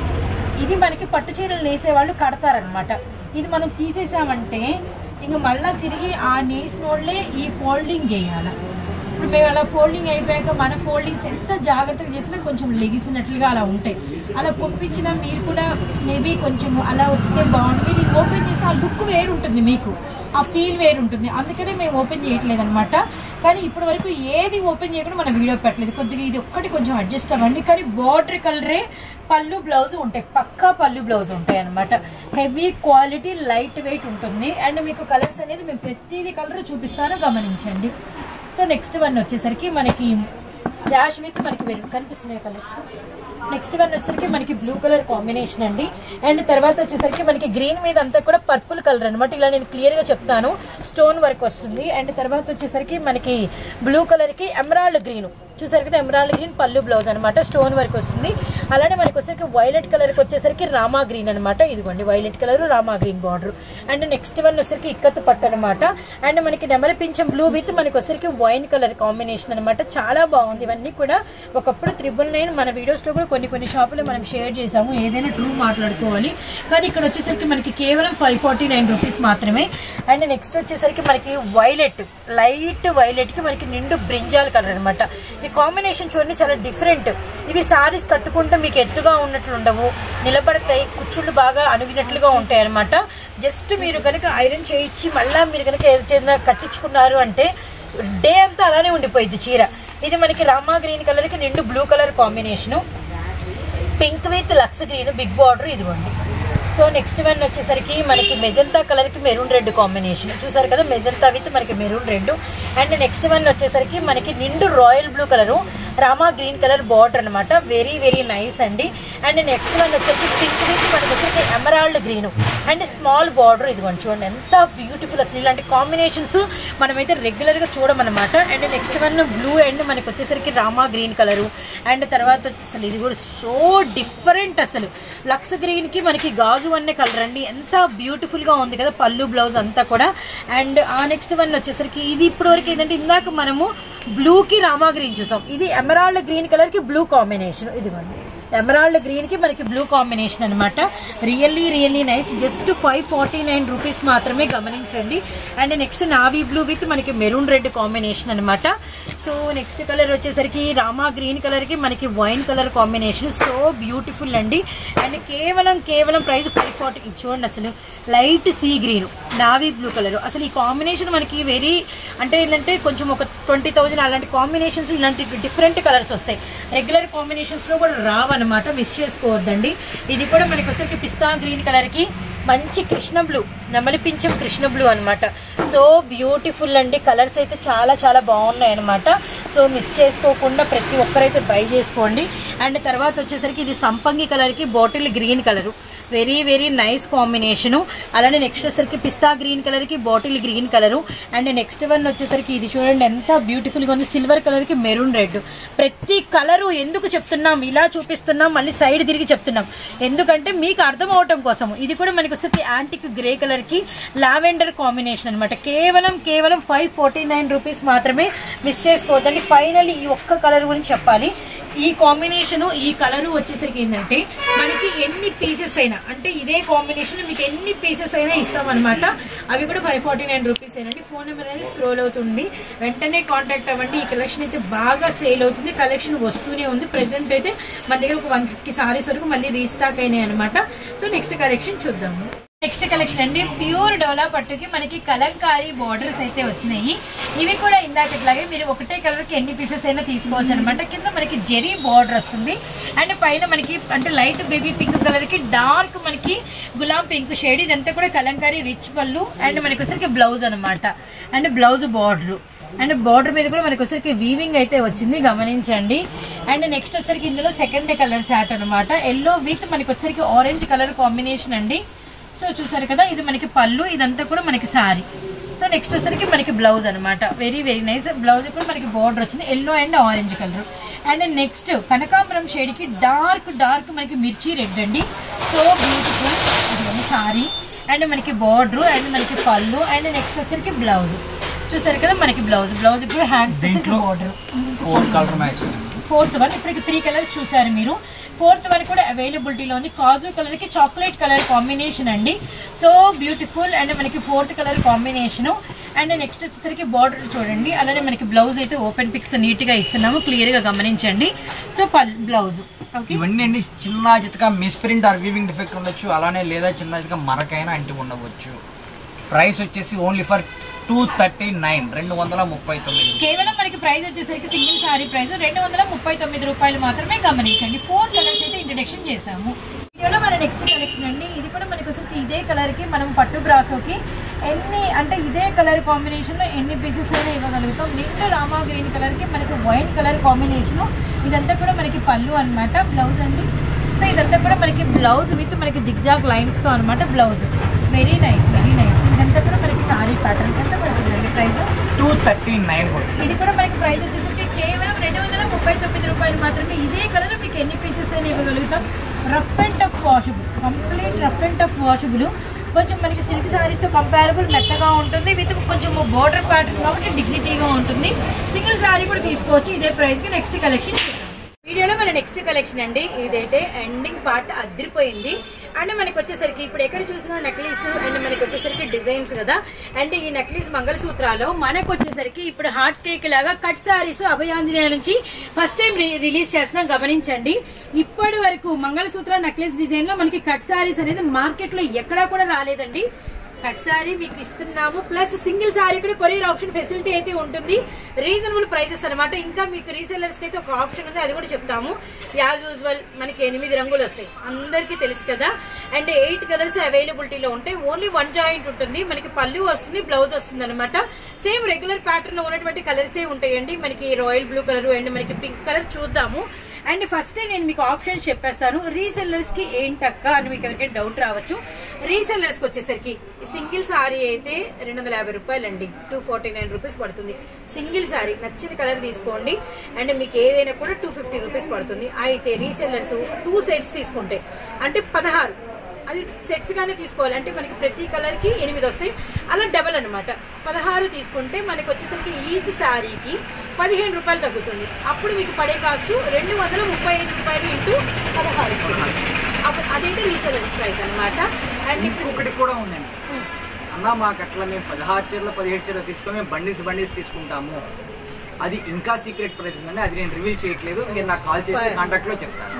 ఇది మనకి పట్టు చీరలు నేసే వాళ్ళు కడతారనమాట. ఇది మనం తీసేసామంటే ఇంక మళ్ళీ తిరిగి ఆ నేసినోళ్ళే ఈ ఫోల్డింగ్ చేయాలి. ఇప్పుడు మేము అలా ఫోల్డింగ్ అయిపోయాక మన ఫోల్డింగ్స్ ఎంత జాగ్రత్తగా చేసినా కొంచెం లెగిసినట్లుగా అలా ఉంటాయి. అలా పంపించినా మీరు కూడా మేబీ కొంచెం అలా వస్తే బాగుంటుంది. మీరు ఓపెన్ చేస్తే ఆ లుక్ వేరు ఉంటుంది, మీకు ఆ ఫీల్ వేరు ఉంటుంది. అందుకనే మేము ఓపెన్ చేయట్లేదు అనమాట. కానీ ఇప్పటి వరకు ఏది ఓపెన్ చేయకుండా మనం వీడియో పెట్టలేదు. కొద్దిగా ఇది ఒక్కటి కొంచెం అడ్జస్ట్ అవ్వండి. కానీ బార్డర్ కలరే పళ్ళు బ్లౌజ్ ఉంటాయి, పక్కా పళ్ళు బ్లౌజ్ ఉంటాయి అనమాట. హెవీ క్వాలిటీ లైట్ వెయిట్ ఉంటుంది. అండ్ మీకు కలర్స్ అనేది మేము ప్రతిదీ కలర్ చూపిస్తాను, గమనించండి. సో నెక్స్ట్ వన్ వచ్చేసరికి మనకి డాష్ విత్ మనకి కనిపిస్తున్నాయి కలర్స్. నెక్స్ట్ వన్ వచ్చేసరికి మనకి బ్లూ కలర్ కాంబినేషన్ అండి. అండ్ తర్వాత వచ్చేసరికి మనకి గ్రీన్ మీద అంతా కూడా పర్పుల్ కలర్ అనమాట. ఇలా నేను క్లియర్గా చెప్తాను. స్టోన్ వర్క్ వస్తుంది. అండ్ తర్వాత వచ్చేసరికి మనకి బ్లూ కలర్కి ఎమరాల్డ్ గ్రీన్ చూసారు కదా, ఎమరాల్డ్ గ్రీన్ పళ్ళు బ్లౌజ్ అనమాట. స్టోన్ వర్క్ వస్తుంది. అలానే మనకి వచ్చేసరికి వైలెట్ కలర్కి వచ్చేసరికి రామా గ్రీన్ అనమాట. ఇదిగోండి violet colour Rama green border. And next one వచ్చేసరికి ఇక్కత్ పట్టు అనమాట. అండ్ మనకి నెమలి పింఛం బ్లూ విత్ మనకి వచ్చేసరికి వైన్ కలర్ కాంబినేషన్ అనమాట. చాలా బాగుంది. ఇవన్నీ కూడా ఒకప్పుడు త్రిబుల్ నైన్ మన వీడియోస్లో కూడా కొన్ని కొన్ని షాపులు మనం షేర్ చేసాము. ఏదైనా ట్రూ మాట్లాడుకోవాలి. కానీ ఇక్కడ వచ్చేసరికి మనకి కేవలం ఫైవ్ ఫార్టీ నైన్ రూపీస్ మాత్రమే. అండ్ నెక్స్ట్ వచ్చేసరికి మనకి వైలెట్ లైట్ వైలెట్కి మనకి నిండు బ్రింజాల్ కలర్ అనమాట. ఈ కాంబినేషన్ చూడండి చాలా డిఫరెంట్. ఇవి సారీస్ కట్టుకుంటే మీకు ఎత్తుగా ఉన్నట్లు ఉండవు, నిలబడతాయి, కుచ్చుళ్ళు బాగా అణుగినట్లుగా ఉంటాయి అనమాట. జస్ట్ మీరు కనుక ఐరన్ చేయించి మళ్ళీ మీరు కనుక ఏదైనా కట్టించుకున్నారు అంటే డే అంతా అలానే ఉండిపోయింది చీర. ఇది మనకి రామా గ్రీన్ కలర్కి నిండు blue colour combination, pink with lux green big border ఇదిగోండి. సో నెక్స్ట్ వన్ వచ్చేసరికి మనకి మెజంతా కలర్కి మెరూన్ రెడ్ కాంబినేషన్ చూసారు కదా, మెజంతా విత్ మనకి maroon red. And next one వచ్చేసరికి మనకి నిండు royal blue colour Rama green colour border అనమాట. వెరీ వెరీ నైస్ అండి. అండ్ నెక్స్ట్ వన్ వచ్చేసరికి పింక్ విత్ మనకి వచ్చేసరికి emerald green and small border ఇదిగోండి. చూడండి ఎంత బ్యూటిఫుల్ అసలు. ఇలాంటి కాంబినేషన్స్ మనమైతే రెగ్యులర్గా చూడమన్నమాట. And next one blue and మనకి వచ్చేసరికి రామా గ్రీన్ కలరు. అండ్ తర్వాత అసలు ఇది కూడా సో డిఫరెంట్ అసలు. లక్స్ గ్రీన్కి మనకి గాజు అనే కలర్ అండి. ఎంత బ్యూటిఫుల్గా ఉంది కదా పళ్ళు బ్లౌజ్ అంతా కూడా. అండ్ ఆ నెక్స్ట్ వన్ వచ్చేసరికి ఇది ఇప్పటి వరకు ఏంటంటే ఇందాక మనము బ్లూకి రామా గ్రీన్ చూసాం. ఇది ఎమరాల్డ్ గ్రీన్ కలర్కి బ్లూ కాంబినేషన్ ఇదిగోండి. ఎమరాల్డ్ గ్రీన్ కి మనకి బ్లూ కాంబినేషన్ అనమాట. Really really nice. Just five forty nine rupees మాత్రమే, గమనించండి. And next navy blue with మనకి మెరూన్ రెడ్ కాంబినేషన్ అనమాట. సో నెక్స్ట్ కలర్ వచ్చేసరికి రామా గ్రీన్ కలర్ కి మనకి wine colour combination. So beautiful అండి. అండ్ కేవలం కేవలం ప్రైస్ ఫైవ్ ఫార్టీ. చూడండి అసలు light sea green navy blue colour. అసలు ఈ కాంబినేషన్ మనకి వెరీ అంటే ఏంటంటే కొంచెం ఒక ట్వంటీ థౌజండ్ అలాంటి కాంబినేషన్స్ ఇలాంటి డిఫరెంట్ కలర్స్ వస్తాయి. రెగ్యులర్ కాంబినేషన్స్ లో కూడా రావన్నమాట, మిస్ చేసుకోవద్దండి. ఇది కూడా మనకి వచ్చేసరికి పిస్తా గ్రీన్ కలర్ కి మంచి కృష్ణ బ్లూ, నెమలి పింఛం కృష్ణ బ్లూ అనమాట. సో బ్యూటిఫుల్ అండి. కలర్స్ అయితే చాలా చాలా బాగున్నాయి అనమాట. సో మిస్ చేసుకోకుండా ప్రతి ఒక్కరైతే బై చేసుకోండి. అండ్ తర్వాత వచ్చేసరికి ఇది సంపంగి కలర్కి bottle green colour. Very very nice combination. అలానే నెక్స్ట్ వచ్చేసరికి పిస్తా గ్రీన్ కలర్ కి bottle green colour. And next one వచ్చేసరికి ఇది చూడండి ఎంత బ్యూటిఫుల్ గా ఉంది, సిల్వర్ కలర్ కి మెరూన్ రెడ్. ప్రతి కలర్ ఎందుకు చెప్తున్నాం, ఇలా చూపిస్తున్నాం, మళ్ళీ సైడ్ తిరిగి చెప్తున్నాం ఎందుకంటే మీకు అర్థం అవటం కోసం. ఇది కూడా మనకి వస్తుంది యాంటిక్ గ్రే కలర్ కి లావెండర్ కాంబినేషన్ అనమాట. కేవలం కేవలం ఫైవ్ ఫార్టీ నైన్ రూపీస్ మాత్రమే, మిస్ చేసుకోవద్దండి. ఫైనల్లీ ఈ ఒక్క కలర్ గురించి చెప్పాలి. ఈ కాంబినేషన్ ఈ కలర్ వచ్చేసరికి ఏంటంటే మనకి ఎన్ని పీసెస్ అయినా, అంటే ఇదే కాంబినేషన్ మీకు ఎన్ని పీసెస్ అయినా ఇస్తాం అనమాట. అవి కూడా ఫైవ్ ఫార్టీ నైన్ రూపీస్ ఏనండి. ఫోన్ నెంబర్ అనేది స్క్రోల్ అవుతుంది, వెంటనే కాంటాక్ట్ అవ్వండి. ఈ కలెక్షన్ అయితే బాగా సేల్ అవుతుంది, కలెక్షన్ వస్తూనే ఉంది. ప్రెసెంట్ అయితే మన దగ్గర ఒక వన్ ఫిఫ్టీ సారీస్ వరకు మళ్ళీ రీస్టాక్ అయినాయి అనమాట. సో నెక్స్ట్ కలెక్షన్ చూద్దాము. నెక్స్ట్ కలెక్షన్ అండి ప్యూర్ డోలా పట్టుకి మనకి కలంకారీ బోర్డర్స్ అయితే వచ్చినాయి. ఇవి కూడా ఇందాకట్లాగే మీరు ఒకటే కలర్ కి ఎన్ని పీసెస్ అయినా తీసుకోవచ్చు అనమాట. కింద మనకి జెరీ బోర్డర్ వస్తుంది అండ్ పైన మనకి అంటే లైట్ బేబీ పింక్ కలర్ కి డార్క్ మనకి గులాబ్ పింక్ షేడ్. ఇదంతా కూడా కలంకారీ రిచ్ పళ్ళు అండ్ మనకి వచ్చరికి బ్లౌజ్ అనమాట. And blouse border and border మీద కూడా మనకి వచ్చరికి వీవింగ్ అయితే వచ్చింది, గమనించండి. అండ్ నెక్స్ట్ వచ్చరికి ఇందులో సెకండ్ కలర్ చార్ట్ అనమాట. ఎల్లో విత్ మనకి వచ్చరికి ఆరెంజ్ కలర్ కాంబినేషన్ అండి. సో చూసారు కదా, ఇది మనకి పళ్ళు, ఇదంతా కూడా మనకి సారీ. సో నెక్స్ట్ వచ్చరికి మనకి బ్లౌజ్ అనమాట. Very very nice. బ్లౌజ్ కూడా మనకి బార్డర్ వచ్చింది yellow and orange colour. And next కనకాంబరం షేడ్ కి డార్క్ డార్క్ మనకి మిర్చి రెడ్ అండి. So beautiful. ఇది సారీ అండ్ మనకి బార్డర్ అండ్ మనకి పళ్ళు అండ్ నెక్స్ట్ వచ్చరికి బ్లౌజ్. చూసారు కదా మనకి బ్లౌజ్ బ్లౌజ్ కూడా హ్యాండ్స్ బార్డర్. ఫోర్త్ వన్ ఇప్పటికి త్రీ కలర్స్ చూసారు మీరు. ఫోర్త్ వన్ కూడా అవైలబిలిటీలో ఉంది. కాజు కలర్ కి చాక్లెట్ కలర్ కాంబినేషన్ అండి. So beautiful. అండ్ మనకి fourth colour combination. And next వచ్చేసరికి బార్డర్ చూడండి. అలానే మనకి బ్లౌజ్ అయితే ఓపెన్ పిక్స్ నీట్ గా ఇస్తున్నాము, క్లియర్ గా గమనించండి. సో బ్లౌజ్ ఇవన్నీ అండి చిన్న చితగా miss print or weaving defect ఉండొచ్చు, అలానే లేదా చిన్న చితగా మరకైనా అంటి ఉండవచ్చు. ప్రైస్ వచ్చేసి only for two thirty nine రెండు వందల ముప్పై తొమ్మిది కేవలం మనకి ప్రైస్ వచ్చేసరికి సింగిల్ సారీ ప్రైస్ రెండు వందల ముప్పై తొమ్మిది రూపాయలు మాత్రమే, గమనించండి. ఫోర్ కలర్స్ అయితే ఇంట్రడక్షన్ చేసాము. వీడియోలో మన నెక్స్ట్ కలెక్షన్ అండి. ఇది కూడా మనకి వచ్చేసరికి ఇదే కలర్ కి మనం పట్టు బ్రాసోకి ఎన్ని అంటే ఇదే కలర్ కాంబినేషన్ లో ఎన్ని పీసెస్ అయినా ఇవ్వగలుగుతాం. నిండు రామా గ్రీన్ కలర్ కి మనకి వైట్ కలర్ కాంబినేషన్. ఇదంతా కూడా మనకి పళ్ళు అనమాట. బ్లౌజ్ అండి. సో ఇదంతా కూడా మనకి బ్లౌజ్ విత్ మనకి జిగ్జాగ్ లైన్స్ తో అనమాట blouse. Very nice very nice. ఇదంతా కూడా మనకి సారీ ప్యాటర్న్ ఎంత పడుతుందండి ప్రైస్? Two thirty nine. ఇది కూడా మనకి ప్రైస్ వచ్చేసరికి కేవలం రెండు వందల ముప్పై తొమ్మిది రూపాయలు మాత్రమే. ఇదే కలర్ మీకు ఎన్ని పీసెస్ అయినా ఇవ్వగలుగుతాం. Rough and tough washable, complete rough and tough washable. కొంచెం మనకి సిల్క్ సారీస్ తో కంపారబుల్ మెత్తగా ఉంటుంది, విత్ కొంచెం బోర్డర్ ప్యాటర్న్ కాబట్టి డిగ్నిటీగా ఉంటుంది. సింగిల్ సారీ కూడా తీసుకోవచ్చు ఇదే ప్రైస్ కి. నెక్స్ట్ కలెక్షన్ వీడియోలో మన నెక్స్ట్ కలెక్షన్ అండి. ఇదైతే ఎండింగ్ పార్ట్ అదిరిపోయింది. అండ్ మనకి వచ్చేసరికి ఇప్పుడు ఎక్కడ చూసినా నెక్లెస్ అండ్ మనకి వచ్చేసరికి డిజైన్స్ కదా. అండ్ ఈ నెక్లెస్ మంగళసూత్రాలు మనకు వచ్చేసరికి ఇప్పుడు హార్ట్ కేక్ లాగా కట్ సారీస్ అభయాంజనేయ నుంచి ఫస్ట్ టైం రిలీజ్ చేస్తున్నాం, గమనించండి. ఇప్పటి వరకు మంగళసూత్ర నెక్లెస్ డిజైన్ లో మనకి కట్ సారీస్ అనేది మార్కెట్ లో ఎక్కడా కూడా రాలేదండి. కట్ సారీ మీకు ఇస్తున్నాము, ప్లస్ సింగిల్ సారీ కూడా కొరియర్ ఆప్షన్ ఫెసిలిటీ అయితే ఉంటుంది. రీజనబుల్ ప్రైసెస్ అనమాట. ఇంకా మీకు రీసెల్లర్స్ కి అయితే ఒక ఆప్షన్ ఉంది, అది కూడా చెప్తాము. యాజ్ యూజువల్ మనకి ఎనిమిది రంగులు వస్తాయి, అందరికీ తెలుసు కదా. అండ్ ఎయిట్ కలర్స్ అవైలబిలిటీలో ఉంటాయి. ఓన్లీ వన్ జాయింట్ ఉంటుంది. మనకి పళ్ళు వస్తుంది, బ్లౌజ్ వస్తుంది అనమాట. సేమ్ రెగ్యులర్ ప్యాటర్న్ లో ఉన్నటువంటి కలర్సే ఉంటాయండి. మనకి రాయల్ బ్లూ కలర్ అండ్ మనకి పింక్ కలర్ చూద్దాము. అండ్ ఫస్ట్ నేను మీకు ఆప్షన్స్ చెప్పేస్తాను. రీసెల్లర్స్ కి ఏంటక్క అని మీకు ఎవరికైనా డౌట్ రావచ్చు. రీసెల్లర్స్ కి వచ్చేసరికి సింగిల్ సారీ అయితే రెండు వందల యాభై రూపాయలు అండి, టూ ఫార్టీ నైన్ రూపీస్ పడుతుంది. సింగిల్ సారీ నచ్చిన కలర్ తీసుకోండి. అండ్ మీకు ఏదైనా కూడా టూ ఫిఫ్టీ రూపీస్ పడుతుంది. అయితే రీసెల్లర్స్ టూ సెట్స్ తీసుకుంటే అంటే పదహారు, అది సెట్స్ గానే తీసుకోవాలి. అంటే మనకి ప్రతి కలర్ కి ఎనిమిది వస్తాయి, అలా డబల్ అనమాట. పదహారు తీసుకుంటే మనకి వచ్చేసరికి ఈచ్ శారీకి పదిహేను రూపాయలు తగ్గుతుంది. అప్పుడు మీకు పడే కాస్ట్ రెండు వందల ముప్పై ఐదు రూపాయలు ఇంటూ పదహారు. అప్పుడు అదైతే రీసెలర్స్ ప్రైస్ అనమాట. అండ్ ఇంకొకటి కూడా ఉందండి అన్న, మాకు అట్లా మేము పదహారు చీరలు పదిహేడు చీరలు తీసుకొని మేము బండిల్స్ బండిల్స్ తీసుకుంటాము, అది ఇంకా సీక్రెట్ ప్రైస్ ఉందండి. అది నేను రివీల్ చేయట్లేదు, మీరు నాకు కాల్ చేసి కాంటాక్ట్ లో చెప్తాను.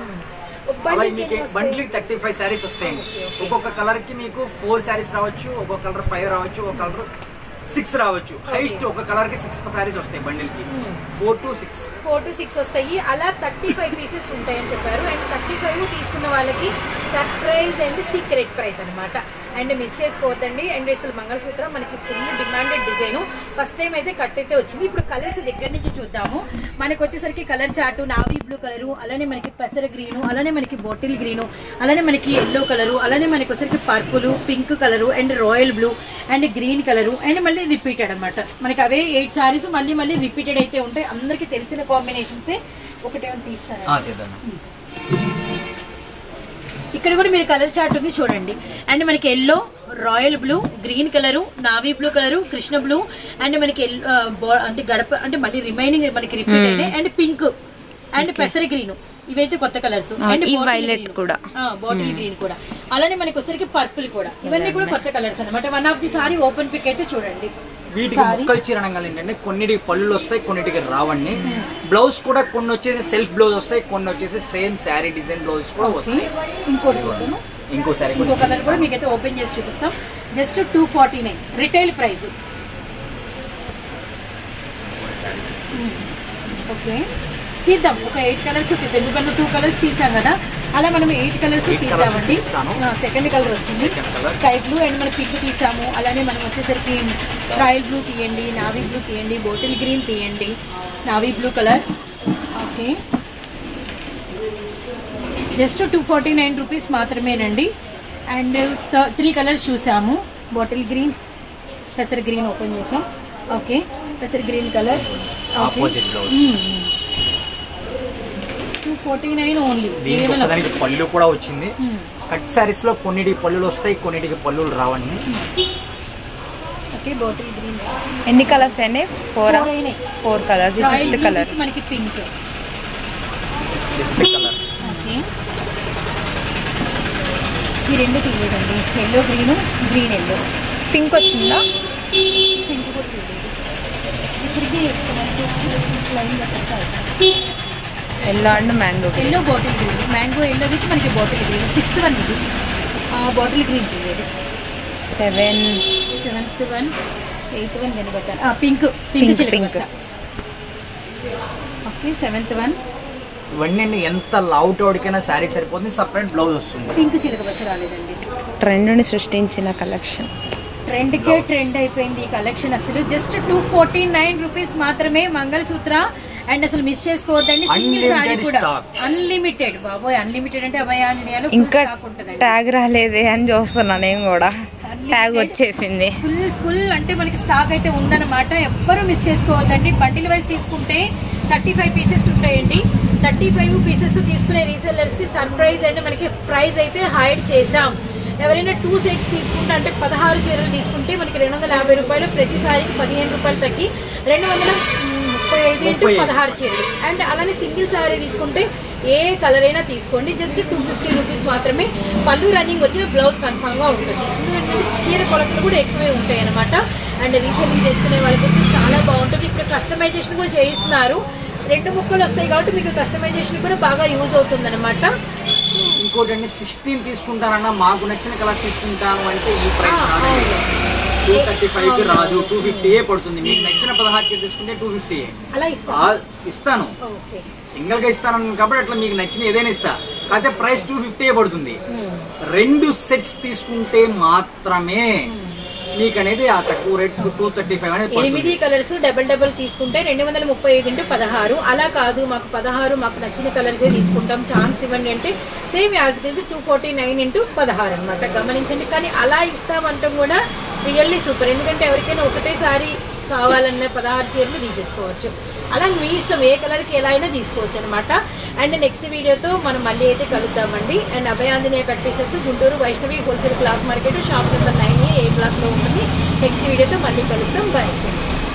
మీకు బండిల్ థర్టీ ఫైవ్ శారీస్ వస్తాయండి. ఒక్కొక్క కలర్ కి మీకు ఫోర్ శారీస్ రావచ్చు, ఒక్కొక్క కలర్ ఫైవ్ రావచ్చు, ఒక కలర్ సిక్స్ రావచ్చు. హైస్ట్ ఒక కలర్ కి సిక్స్ శారీస్ వస్తాయి బండిల్ కి, four to six four to six వస్తాయి. అలా థర్టీ ఫైవ్ పీసెస్ ఉంటాయని చెప్పారు. అండ్ థర్టీ ఫైవ్ తీసుకున్న వాళ్ళకి సర్ప్రైజ్ అండ్ సీక్రెట్ ప్రైస్ అనమాట. అండ్ మిస్ చేసుకోవద్దండి. అండ్ అసలు మంగళసూత్రం మనకి full demanded design. First time అయితే కట్ అయితే వచ్చింది. ఇప్పుడు కలర్స్ దగ్గర నుంచి చూద్దాము. మనకు వచ్చేసరికి colour chart navy blue colour, అలానే మనకి పెసర గ్రీను, అలానే మనకి బాటిల్ గ్రీను, అలానే మనకి ఎల్లో కలరు, అలానే మనకి వచ్చేసరికి purple, pink colour, and royal blue, and green colour, and మళ్ళీ రిపీటెడ్ అనమాట. మనకి అవే ఎయిట్ సారీస్ మళ్ళీ మళ్ళీ రిపీటెడ్ అయితే ఉంటాయి. అందరికి తెలిసిన కాంబినేషన్సే. ఒకటేమో తీస్తారా? ఇక్కడ కూడా మీరు కలర్ చార్ట్ ఉంది చూడండి. అండ్ మనకి yellow, royal blue, green colour, navy blue colour, Krishna blue, and మనకి అంటే గడప అంటే మళ్ళీ రిమైనింగ్ మనకి రిపీట్ అయినాయి. అండ్ పింక్ అండ్ పెసర గ్రీన్, ఇవైతే కొత్త కలర్స్. అండ్ వైలెట్ కూడా, బాటిల్ గ్రీన్ కూడా, అలానే మనకి వచ్చరికి పర్పుల్ కూడా, ఇవన్నీ కూడా కొత్త కలర్స్ అనమాట. One of the sari open pick అయితే చూడండి. వీటికి ముక్కలు చీరనంగా ఏంటంటే కొన్నిటికి పళ్ళులు వస్తాయి, కొన్నిటికి రావండి. బ్లౌజ్ కూడా కొన్ని వచ్చేసి సెల్ఫ్ బ్లౌజ్ వస్తాయి, కొన్ని వచ్చేసి సేమ్ శారీ డిజైన్ బ్లౌజ్ కూడా వస్తాయి. ఇంకోటి ఇంకో సారీ ఇంకో కలర్ కూడా మీకైతే ఓపెన్ చేసి చూపిస్తాం. Just two forty nine retail price. Okay, తీద్దాం. ఒక ఎయిట్ కలర్స్ తీద్దాం. ఇప్పుడు మనం టూ కలర్స్ తీసాం కదా, అలా మనం ఎయిట్ కలర్స్ తీద్దామండి. సెకండ్ కలర్ వచ్చింది స్కై బ్లూ, అండ్ మనం పింక్ తీసాము. అలానే మనం వచ్చేసరికి రాయల్ బ్లూ తీయండి, నావీ బ్లూ తీయండి, బాటిల్ గ్రీన్ తీయండి, navy blue colour. Okay, just two forty nine rupees మాత్రమేనండి. అండ్ త్రీ కలర్స్ చూసాము. బాటిల్ గ్రీన్, పెసర్ గ్రీన్ ఓపెన్ చేసాం. ఓకే, పెసర్ green colour. Two forty nine only. పళ్ళు కూడా వచ్చింది. కట్ సారీస్ లో కొన్నిటికి పళ్ళులు వస్తాయి, కొన్నిటికి పళ్ళులు రావండి. Okay, bottle green. ఎన్ని కలర్స్ అండి? Four four colours. Fifth colour మనకి పింక్. ఓకే, ఈ రెండు తీయలేదండి. Yellow green, green yellow. Pink వచ్చిందా? పింక్ కూడా తీయలేదు. ఇప్పటికీ yellow and mango. Yellow bottle green, mango yellow with మనకి బాటిల్ గ్రీన్. సిక్స్త్ వన్ ఇది బాటిల్ గ్రీన్ తీయలేదు. Seven seventh one, eighth one కనిపెట్టాను. Pink pink pink. Okay, seventh one. ఇవన్నీ ఎంత లౌట్ అవుడికైనా శారీ సరిపోతుంది, సపరేట్ బ్లౌజ్ వస్తుంది. పింక్ చిలకబచ్చ రాలేదండి. ట్రెండ్ని సృష్టించిన కలెక్షన్. ట్రెండ్కే ట్రెండ్ అయిపోయింది ఈ కలెక్షన్. అసలు just two forty nine rupees మాత్రమే మంగళసూత్ర. అండ్ అసలు మిస్ చేసుకోవద్దండి. సింగిల్ సారీ కూడా అన్లిమిటెడ్. బాబోయ్, అన్లిమిటెడ్ అంటే అభయాంజనేయాలు ఇంకా ట్యాగ్ రాలేదే అని చూస్తున్నా నేను కూడా. ట్యాగ్ వచ్చేసింది. ఫుల్ ఫుల్ అంటే మనకి స్టాక్ అయితే ఉందన్నమాట. ఎవ్వరూ మిస్ చేసుకోవద్దండి. బండిల్ వైజ్ తీసుకుంటే థర్టీ ఫైవ్ పీసెస్ ఉంటాయండి. థర్టీ ఫైవ్ పీసెస్ తీసుకునే రీసెల్లర్స్ కి సర్ప్రైజ్ అంటే మనకి ప్రైస్ అయితే హైడ్ చేసాం. ఎవరైనా టూ సెట్స్ తీసుకుంటే అంటే పదహారు చీరలు తీసుకుంటే మనకి రెండు వందల యాభై రూపాయలు, ప్రతిసారికి పదిహేను రూపాయలు తగ్గి రెండు వందల ముప్పై ఐదు ఇంటూ పదహారు చీరలు. అండ్ అలానే సింగిల్ సారీ తీసుకుంటే ఏ కలర్ అయినా తీసుకోండి, జస్ట్ టూ ఫిఫ్టీ రూపీస్ మాత్రమే. పళ్ళు రన్నింగ్ వచ్చిన బ్లౌజ్ కన్ఫామ్ గా ఉంటుంది. ఎందుకంటే చీర కొలతలు కూడా ఎక్కువే ఉంటాయి అనమాట. అండ్ రీసెల్లింగ్ చేసుకునే వాళ్ళకి చాలా బాగుంటుంది. ఇప్పుడు కస్టమైజేషన్ కూడా చేయిస్తున్నారు. రెండు ముక్కలు వస్తాయి కాబట్టి మీకు కస్టమైజేషన్ కూడా బాగా యూజ్ అవుతుంది అనమాట. ఇంకోటి అండి, సిక్స్టీన్ తీసుకుంటానన్నా మాకు నచ్చిన కలర్ తీసుకుంటాను అంటే ఈ ప్రైస్ టూ థర్టీ ఫైవ్ కి రాదు, టూ ఫిఫ్టీ ఏ పడుతుంది. మీకు నచ్చిన పదహారు చీర తీసుకుంటే టూ ఫిఫ్టీ అలా ఇస్తాను. సింగిల్ గా ఇస్తాను కాబట్టి అట్లా మీకు నచ్చిన ఏదైనా ఇస్తా. కాకపోతే ప్రైస్ టూ ఫిఫ్టీ పడుతుంది. రెండు సెట్స్ తీసుకుంటే మాత్రమే మీకు అనేది ఆ తక్కువ రేట్ టూ థర్టీ ఫైవ్ అనేది. ఎనిమిది కలర్స్ డబల్ డబల్ తీసుకుంటే రెండు వందల ముప్పై ఐదు ఇంటూ పదహారు. అలా కాదు, మాకు పదహారు మాకు నచ్చిన కలర్సే తీసుకుంటాం, ఛాన్స్ ఇవ్వండి అంటే same as it is two forty nine into పదహారు అనమాట. గమనించండి. కానీ అలా ఇస్తామంటాం కూడా రియల్లీ సూపర్. ఎందుకంటే ఎవరికైనా ఒకటేసారి కావాలన్న పదహారు చీరలు తీసేసుకోవచ్చు. అలా మీ ఇష్టం, ఏ కలర్కి ఎలా అయినా తీసుకోవచ్చు అనమాట. అండ్ నెక్స్ట్ వీడియోతో మనం మళ్ళీ అయితే కలుద్దామండి. And Abhayanjaneya cut pieces Guntur Vaishnavi wholesale cloth market shop number nine A block లో ఉంటుంది. నెక్స్ట్ వీడియోతో మళ్ళీ కలుద్దాం. బై.